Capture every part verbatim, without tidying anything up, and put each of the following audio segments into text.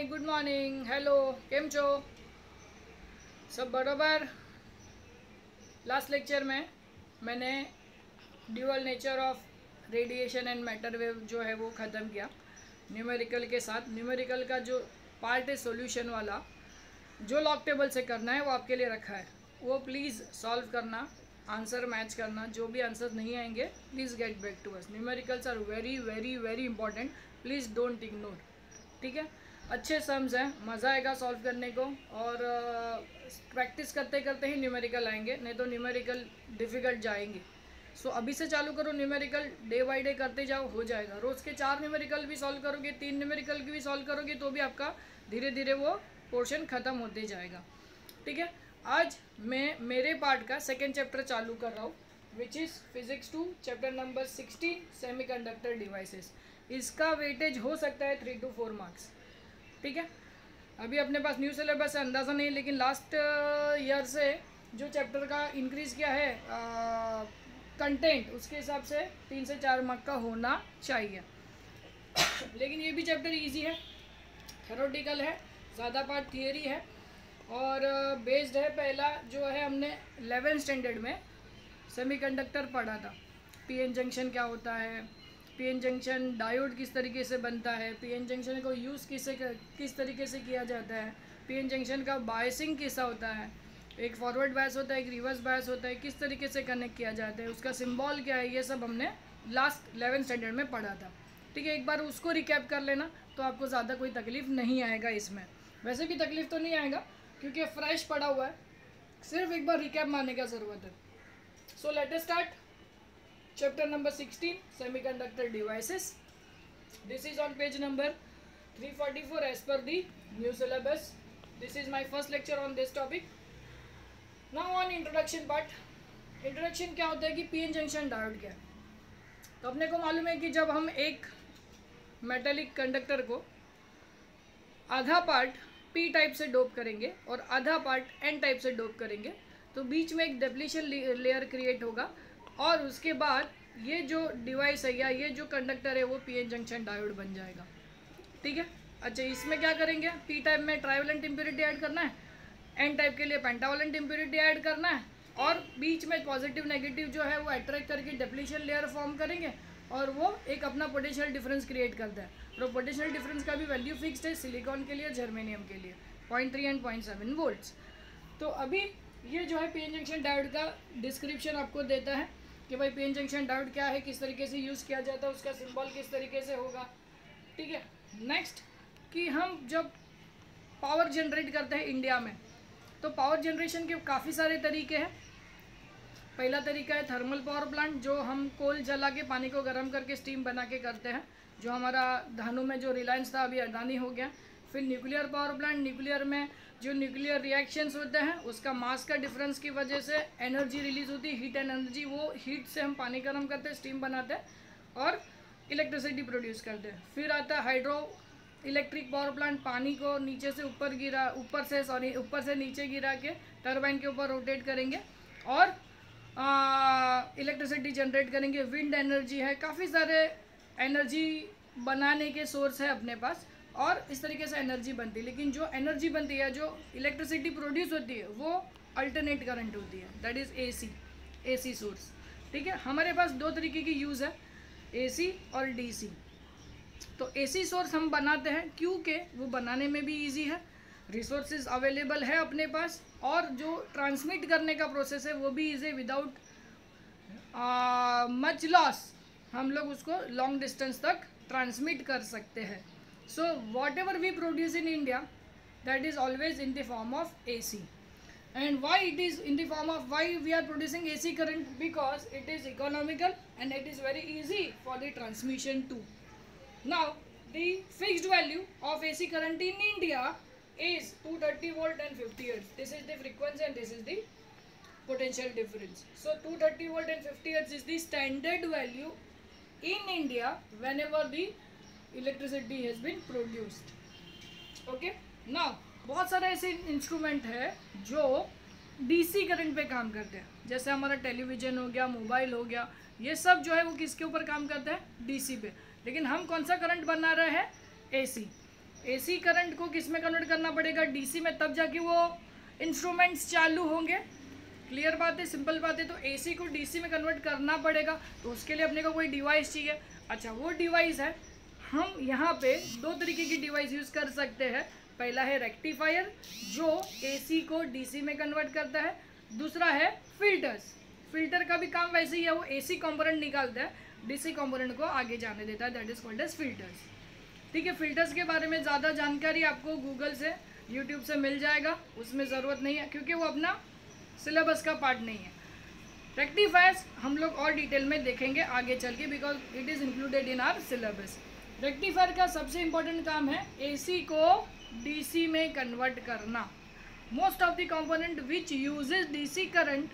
Good morning, hello, केम छो? सब बराबर। लास्ट लेक्चर में मैंने dual nature of radiation and matter wave जो है वो ख़त्म किया न्यूमेरिकल के साथ। न्यूमेरिकल का जो पार्ट है सॉल्यूशन वाला, जो लॉग टेबल से करना है वो आपके लिए रखा है, वो प्लीज़ सॉल्व करना, आंसर मैच करना। जो भी आंसर नहीं आएंगे please get back to us. Numericals are very very very important, please don't ignore. ठीक है, अच्छे सम्स हैं, मज़ा आएगा सॉल्व करने को, और प्रैक्टिस करते करते ही न्यूमेरिकल आएंगे, नहीं तो न्यूमेरिकल डिफ़िकल्ट जाएंगे। सो so, अभी से चालू करो न्यूमेरिकल, डे बाई डे करते जाओ, हो जाएगा। रोज़ के चार न्यूमेरिकल भी सॉल्व करोगे, तीन न्यूमेरिकल की भी सॉल्व करोगे तो भी आपका धीरे धीरे वो पोर्शन ख़त्म होते जाएगा। ठीक है, आज मैं मेरे पार्ट का सेकेंड चैप्टर चालू कर रहा हूँ, which is physics two, chapter number sixteen, semiconductor devices. इसका वेटेज हो सकता है थ्री टू फोर मार्क्स। ठीक है, अभी अपने पास न्यू सिलेबस है, अंदाज़ा नहीं, लेकिन लास्ट ईयर से जो चैप्टर का इंक्रीज़ किया है कंटेंट, उसके हिसाब से तीन से चार मार्क का होना चाहिए। लेकिन ये भी चैप्टर इजी है, थ्योरेटिकल है, ज़्यादा पार्ट थियरी है, और बेस्ड है। पहला जो है हमने इलेवेंथ स्टैंडर्ड में सेमीकंडक्टर पढ़ा था, पीएन जंक्शन क्या होता है, पीएन जंक्शन डायोड किस तरीके से बनता है, पीएन जंक्शन को यूज़ किसे किस तरीके से किया जाता है, पीएन जंक्शन का बायसिंग कैसा होता है, एक फॉरवर्ड बायस होता है, एक रिवर्स बायस होता है, किस तरीके से कनेक्ट किया जाता है, उसका सिंबल क्या है, ये सब हमने लास्ट इलेवेंथ स्टैंडर्ड में पढ़ा था। ठीक है, एक बार उसको रिकैप कर लेना तो आपको ज़्यादा कोई तकलीफ़ नहीं आएगा इसमें। वैसे भी तकलीफ़ तो नहीं आएगा क्योंकि फ्रेश पड़ा हुआ है, सिर्फ एक बार रिकैप मारने का ज़रूरत है। So let us start chapter number sixteen, semiconductor devices. This is on page number three forty-four as per the new syllabus. This is my first lecture on this topic. Now on introduction part. Introduction क्या होता है कि PN junction diode क्या है। तो अपने को मालूम है कि जब हम एक मेटेलिक कंडक्टर को आधा पार्ट पी टाइप से डोप करेंगे और आधा पार्ट एन टाइप से डोप करेंगे तो बीच में एक डिप्लीशन लेयर क्रिएट होगा, और उसके बाद ये जो डिवाइस है या ये जो कंडक्टर है वो पीएन जंक्शन डायोड बन जाएगा। ठीक है, अच्छा इसमें क्या करेंगे, पी टाइप में ट्राइवेलेंट इम्प्योरिटी ऐड करना है, एन टाइप के लिए पेंटावेलेंट इम्प्योरिटी ऐड करना है, और बीच में पॉजिटिव नेगेटिव जो है वो अट्रैक्ट करके डिप्लीशन लेयर फॉर्म करेंगे, और वो एक अपना पोटेंशियल डिफरेंस क्रिएट करता है। और पोटेंशियल डिफरेंस का भी वैल्यू फिक्स्ड है, सिलिकॉन के लिए, जर्मेनियम के लिए point three and point seven volts. तो अभी ये जो है पीएन जंक्शन डायोड का डिस्क्रिप्शन आपको देता है कि भाई पीएन जंक्शन डायोड क्या है, किस तरीके से यूज़ किया जाता है, उसका सिंबल किस तरीके से होगा। ठीक है, नेक्स्ट कि हम जब पावर जनरेट करते हैं इंडिया में, तो पावर जनरेशन के काफ़ी सारे तरीके हैं। पहला तरीका है थर्मल पावर प्लांट, जो हम कोल जला के पानी को गर्म करके स्टीम बना के करते हैं, जो हमारा धानु में जो रिलायंस था अभी अडानी हो गया। फिर न्यूक्लियर पावर प्लांट, न्यूक्लियर में जो न्यूक्लियर रिएक्शंस होते हैं उसका मास का डिफरेंस की वजह से एनर्जी रिलीज होती है, हीट एनर्जी, वो हीट से हम पानी गर्म करते हैं, स्टीम बनाते हैं और इलेक्ट्रिसिटी प्रोड्यूस करते हैं। फिर आता है हाइड्रो इलेक्ट्रिक पावर प्लांट, पानी को नीचे से ऊपर गिरा ऊपर से सॉरी ऊपर से नीचे गिरा के टरबाइन के ऊपर रोटेट करेंगे और इलेक्ट्रिसिटी जनरेट करेंगे। विंड एनर्जी है, काफ़ी सारे एनर्जी बनाने के सोर्स है अपने पास, और इस तरीके से एनर्जी बनती है। लेकिन जो एनर्जी बनती है, जो इलेक्ट्रिसिटी प्रोड्यूस होती है, वो अल्टरनेट करंट होती है, that is AC, AC source. ठीक है, हमारे पास दो तरीके की यूज़ है, एसी और डीसी। तो एसी सोर्स हम बनाते हैं क्योंकि वो बनाने में भी इजी है, रिसोर्सेज अवेलेबल है अपने पास, और जो ट्रांसमिट करने का प्रोसेस है वो भी इजी, विदाउट मच लॉस हम लोग उसको लॉन्ग डिस्टेंस तक ट्रांसमिट कर सकते हैं। So whatever we produce in India, that is always in the form of A C. And why it is in the form of, why we are producing A C current? Because it is economical and it is very easy for the transmission too. Now the fixed value of A C current in India is two hundred thirty volt and fifty hertz. This is the frequency and this is the potential difference. So two hundred thirty volt and fifty hertz is the standard value in India whenever the electricity has been produced. Okay, now बहुत सारे ऐसे instrument है जो DC current पे काम करते हैं, जैसे हमारा टेलीविज़न हो गया, मोबाइल हो गया, ये सब जो है वो किसके ऊपर काम करते हैं, डीसी पे। लेकिन हम कौन सा करंट बना रहे हैं, एसी। एसी करंट को किस में कन्वर्ट करना पड़ेगा, डीसी में, तब जाके वो इंस्ट्रूमेंट्स चालू होंगे। क्लियर बात है, सिंपल बात है। तो एसी को डीसी में कन्वर्ट करना पड़ेगा, तो उसके लिए अपने को कोई डिवाइस चाहिए। अच्छा, वो डिवाइस है, हम यहाँ पे दो तरीके की डिवाइस यूज़ कर सकते हैं। पहला है रेक्टिफायर जो एसी को डीसी में कन्वर्ट करता है, दूसरा है फिल्टर्स। फिल्टर का भी काम वैसे ही है, वो एसी कंपोनेंट निकालता है, डीसी कंपोनेंट को आगे जाने देता है, that is called as filters. ठीक है, फिल्टर्स के बारे में ज़्यादा जानकारी आपको गूगल से, यूट्यूब से मिल जाएगा, उसमें ज़रूरत नहीं है क्योंकि वो अपना सिलेबस का पार्ट नहीं है। रेक्टिफायर्स हम लोग और डिटेल में देखेंगे आगे चल के, because it is included in our syllabus. Rectifier का सबसे इंपॉर्टेंट काम है एसी को डीसी में कन्वर्ट करना। Most of the component which uses DC current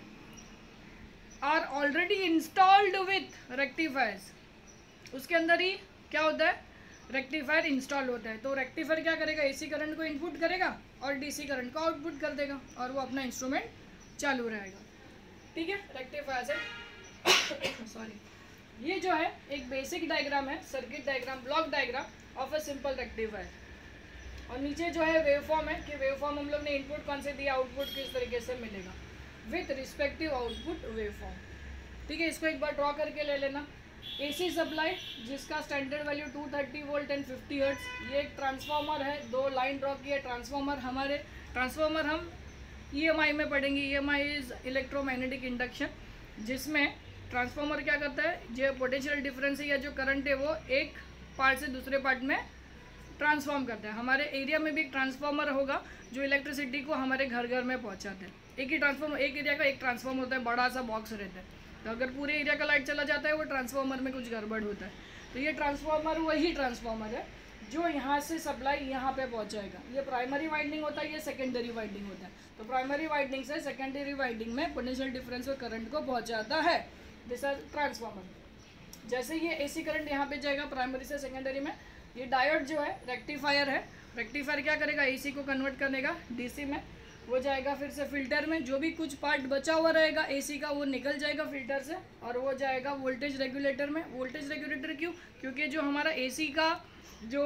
are already installed with rectifiers. उसके अंदर ही क्या होता है, रेक्टिफायर इंस्टॉल होता है। तो रेक्टिफायर क्या करेगा, एसी करंट को इनपुट करेगा और डीसी करंट को आउटपुट कर देगा और वो अपना इंस्ट्रूमेंट चालू रहेगा। ठीक है, रेक्टिफायर से सॉरी ये जो है एक बेसिक डायग्राम है, circuit diagram, block diagram of a simple rectifier. और नीचे जो है वेवफॉर्म है कि वेवफॉर्म हम लोग ने इनपुट कौन से दिया, आउटपुट किस तरीके से मिलेगा विथ रिस्पेक्टिव आउटपुट वेवफॉर्म। ठीक है, इसको एक बार ड्रॉ करके ले लेना। एसी सप्लाई जिसका standard value two thirty volt and fifty hertz, ये एक ट्रांसफार्मर है, दो लाइन ड्रॉ की है ट्रांसफार्मर। हमारे ट्रांसफार्मर हम ईएमआई में पढ़ेंगे। ईएमआई इज इलेक्ट्रोमैग्नेटिक इंडक्शन, जिसमें ट्रांसफार्मर क्या करता है, जो पोटेंशियल डिफरेंस है या जो करंट है वो एक पार्ट से दूसरे पार्ट में ट्रांसफॉर्म करता है। हमारे एरिया में भी एक ट्रांसफार्मर होगा जो इलेक्ट्रिसिटी को हमारे घर घर में पहुंचाते हैं। एक ही ट्रांसफॉर्मर, एक एरिया का एक ट्रांसफार्मर होता है, बड़ा सा बॉक्स रहता है। तो अगर पूरे एरिया का लाइट चला जाता है वो ट्रांसफार्मर में कुछ गड़बड़ होता है। तो ये ट्रांसफार्मर वही ट्रांसफार्मर है जो यहाँ से सप्लाई यहाँ पे पहुँचाएगा। ये प्राइमरी वाइंडिंग होता है, ये सेकेंडरी वाइंडिंग होता है। तो प्राइमरी वाइंडिंग से सेकेंडरी वाइंडिंग में पोटेंशियल डिफरेंस और करंट को पहुँचाता है, दिस आर ट्रांसफार्मर। जैसे ये एसी करंट यहाँ पे जाएगा प्राइमरी से सेकेंडरी में, ये डायोड जो है रेक्टिफायर है। रेक्टिफायर क्या करेगा, एसी को कन्वर्ट करने का डीसी में, वो जाएगा फिर से फिल्टर में। जो भी कुछ पार्ट बचा हुआ रहेगा एसी का वो निकल जाएगा फिल्टर से और वो जाएगा वोल्टेज रेगुलेटर में। वोल्टेज रेगुलेटर क्यों, क्योंकि जो हमारा एसी का जो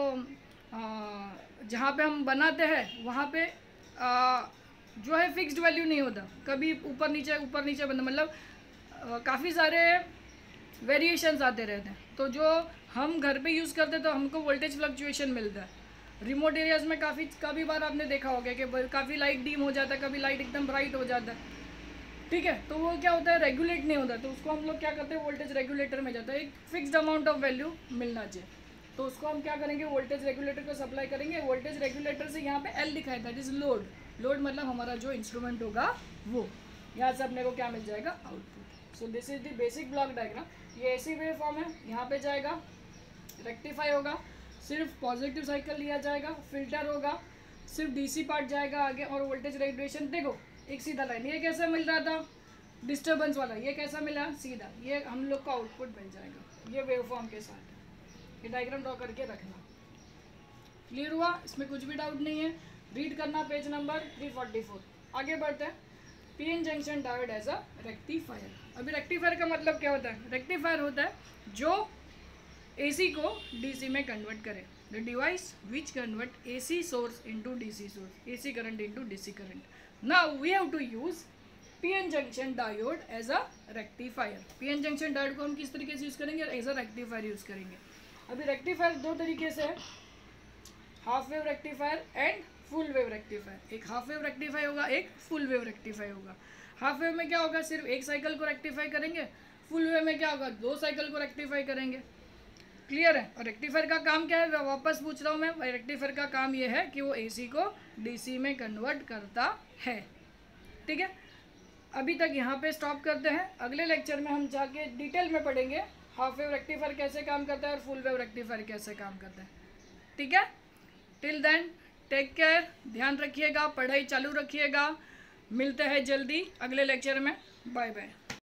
जहाँ पे हम बनाते हैं वहाँ पे आ, जो है फिक्स्ड वैल्यू नहीं होता, कभी ऊपर नीचे ऊपर नीचे बनता, मतलब काफ़ी सारे वेरिएशंस आते रहते हैं। तो जो हम घर पे यूज़ करते हैं तो हमको वोल्टेज फ्लक्चुएशन मिलता है। रिमोट एरियाज़ में काफ़ी काफ़ी बार आपने देखा होगा कि काफ़ी लाइट डीम हो जाता है, कभी लाइट एकदम ब्राइट हो जाता है। ठीक है, तो वो क्या होता है, रेगुलेट नहीं होता। तो उसको हम लोग क्या करते हैं, वोल्टेज रेगुलेटर में जाता है, एक फिक्स्ड अमाउंट ऑफ वैल्यू मिलना चाहिए। तो उसको हम क्या करेंगे, वोल्टेज रेगुलेटर को सप्लाई करेंगे। वोल्टेज रेगुलेटर से यहाँ पे एल लिखा है, दैट इज़ लोड। लोड मतलब हमारा जो इंस्ट्रूमेंट होगा वो, यहाँ से अपने को क्या मिल जाएगा, output. So this is the basic block diagram. ये ऐसी वेव फॉर्म है, यहाँ पे जाएगा रेक्टिफाई होगा, सिर्फ पॉजिटिव साइकिल लिया जाएगा, फिल्टर होगा, सिर्फ डीसी पार्ट जाएगा आगे, और वोल्टेज रेगुलेशन। देखो एक सीधा लाइन, ये कैसा मिल रहा था डिस्टर्बेंस वाला, ये कैसा मिला सीधा, ये हम लोग को आउटपुट मिल जाएगा ये वेव फॉर्म के साथ। ये डायग्राम ड्रॉ करके रखना। क्लियर हुआ, इसमें कुछ भी डाउट नहीं है। रीड करना page number three forty four. आगे बढ़ते हैं। P N junction diode as a rectifier. अभी रेक्टिफायर का मतलब क्या होता है, रेक्टिफायर होता है जो एसी को डीसी में कन्वर्ट करे, the device which convert AC source into DC source, AC current into DC current. Now we have to use PN junction diode as a rectifier. PN junction diode को हम किस तरीके से use करेंगे, as a rectifier use करेंगे। अभी rectifier दो तरीके से है, half wave rectifier and full wave rectifier. एक हाफ वेव रेक्टिफाई होगा, एक फुल वेव रेक्टिफाई होगा। हाफ वेव में क्या होगा, सिर्फ एक साइकिल को रेक्टिफाई करेंगे। फुल वेव में क्या होगा, दो साइकिल को रेक्टिफाई करेंगे। क्लियर है। और रेक्टिफायर का काम क्या है, वापस पूछ रहा हूँ मैं, रेक्टिफायर का काम ये है कि वो एसी को डीसी में कन्वर्ट करता है। ठीक है, अभी तक यहाँ पे स्टॉप करते हैं। अगले लेक्चर में हम जाके डिटेल में पढ़ेंगे हाफ वेव रेक्टिफायर कैसे काम करता है और फुल वेव रेक्टिफायर कैसे काम करता है। ठीक है, टिल देन टेक केयर, ध्यान रखिएगा, पढ़ाई चालू रखिएगा। मिलते हैं जल्दी अगले लेक्चर में। Bye bye.